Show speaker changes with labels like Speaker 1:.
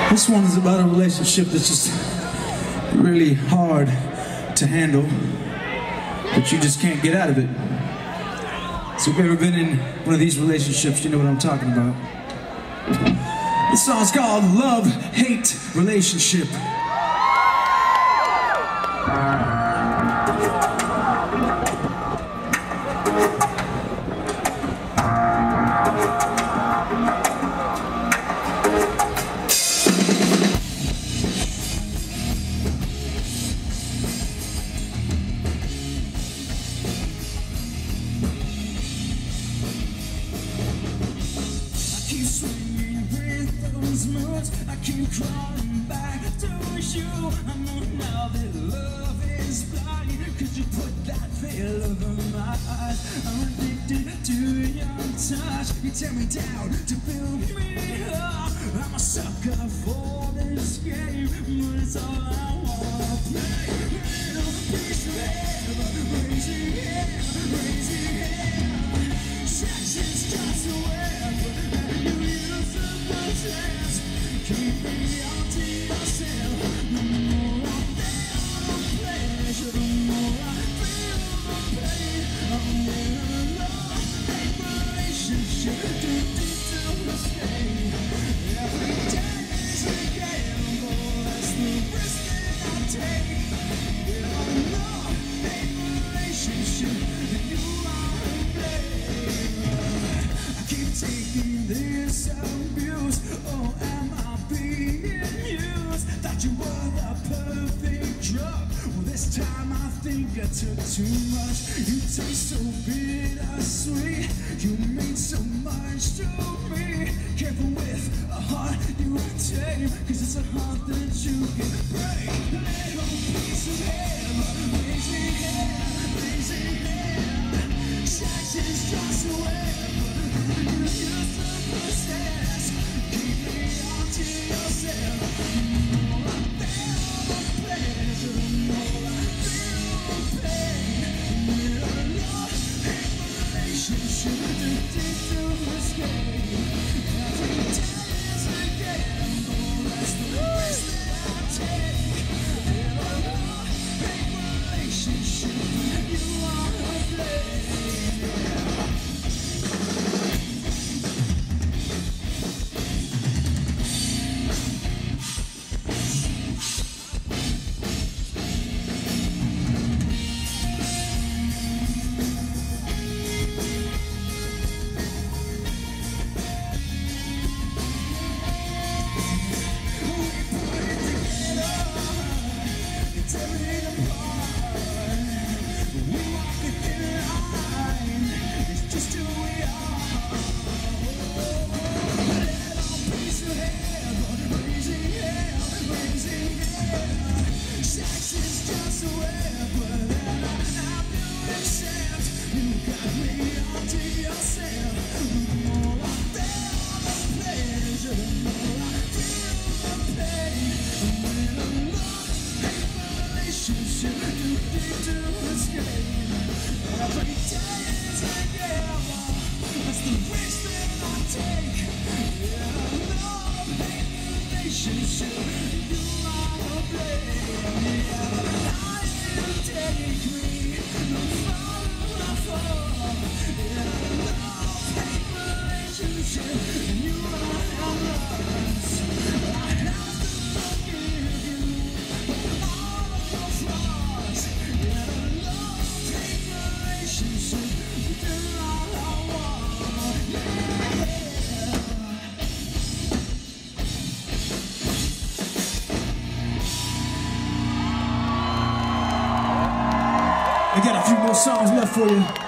Speaker 1: This one is about a relationship that's just really hard to handle, but you just can't get out of it. So if you've ever been in one of these relationships, you know what I'm talking about. This song's called Love-Hate Relationship.
Speaker 2: I keep crawling back to you. I know now that love is blind, 'cause you put that veil over my eyes. I'm addicted to your touch. You tear me down to build me up. I'm a sucker for this game, but it's all I wanna play. Little piece of heaven, raising hell, raising hell. Sex is just a weapon, and you use the possess. Keep me out to yourself. The more I feel the pleasure, the more I feel the pain. I'm in a love-hate relationship, too deep to escape. Every day is a gamble, that's the risk that I take. In a love-hate relationship, and you are to blame. I keep taking this abuse. Oh, am I being used? Thought you were the perfect drug. Well, this time I think I took too much. You taste so bittersweet. You mean so much to me. Careful with a heart you tame, 'cause it's a heart that you can break. Little piece of heaven, raising hell, raising hell. Sex is just a weapon, you used to possess. Keep me on to yourself. The more I feel the pleasure, the more I feel the pain. In a love-hate relationship, too deep to escape. Every day is a gamble, that's the risk that I take. In a love-hate relationship, you are to blame.
Speaker 1: I got a few more songs left for you.